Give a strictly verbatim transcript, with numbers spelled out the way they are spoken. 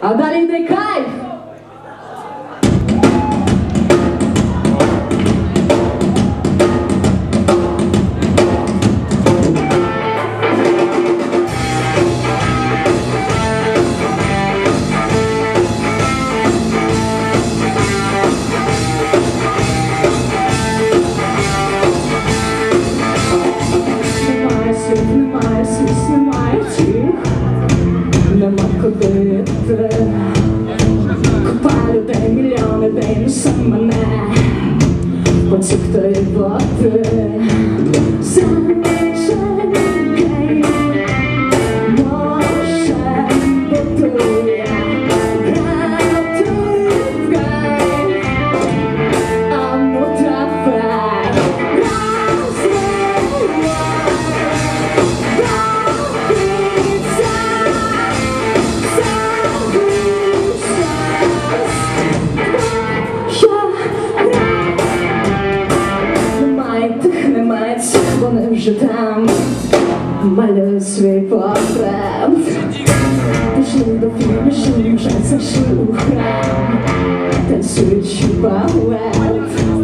А далі йде кайф! Немає сліз, немає втіх, нема куди йти. Купа людей, мільйон людей, несе мене потік тої води. Зачекай, може бути я гратую в кайф. А ну давай, розливай. Вони вже там малюють свій портрет. Пішли до фінішу, вже зайшли у храм, танцюючи балет.